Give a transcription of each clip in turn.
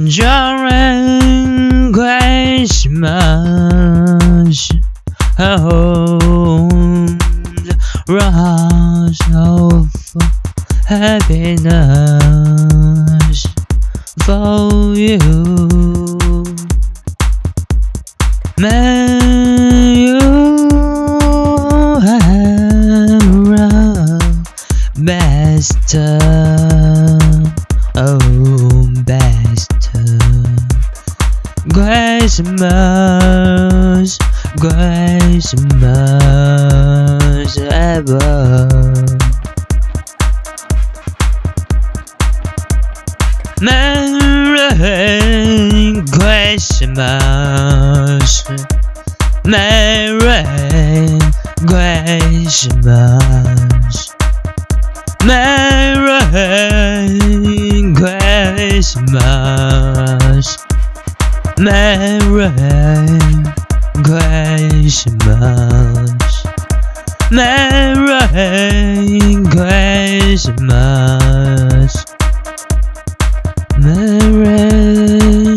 during Christmas, hold rush of happiness for you. May you have a best, oh best Christmas, Christmas ever. Merry Christmas, Merry Christmas, Merry Christmas, Merry Christmas, Merry Christmas, Merry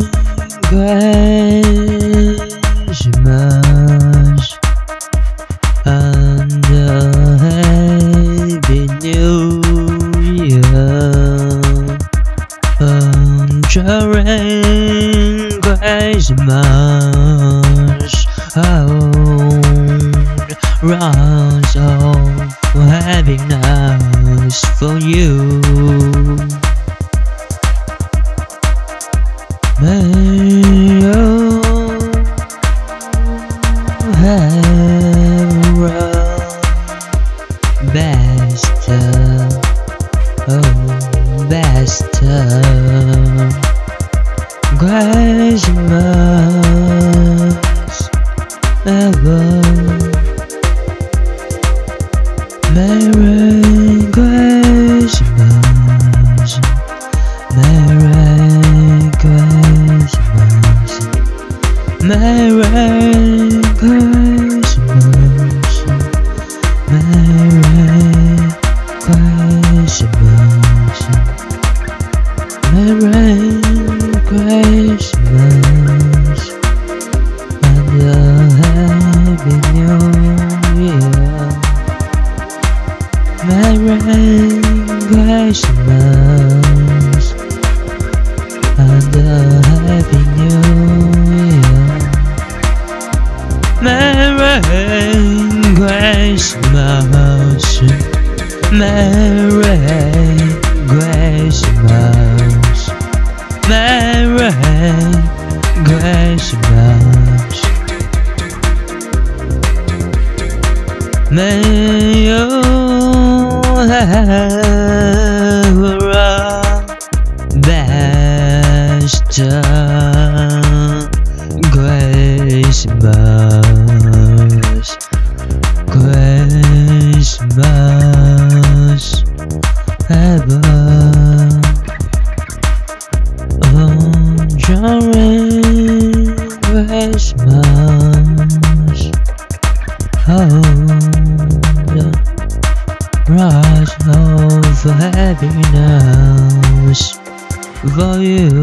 Christmas, and a Happy New Year. During Christmas, rounds of happiness for you. May you have a best, oh best Christmas ever. Merry Christmas, Merry Christmas, Merry Christmas, Merry Christmas, Merry Christmas, and a Happy New Year. Merry Christmas and a Happy New Year. Merry Christmas, Merry Christmas, Merry Christmas. May you have a best Christmas, Christmas ever. During Christmas, the rush of happiness for you.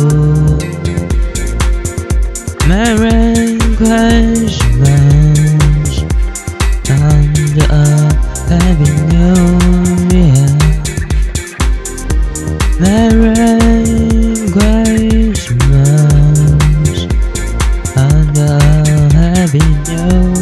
Merry Christmas and a Happy New Year. Merry Christmas and a Happy New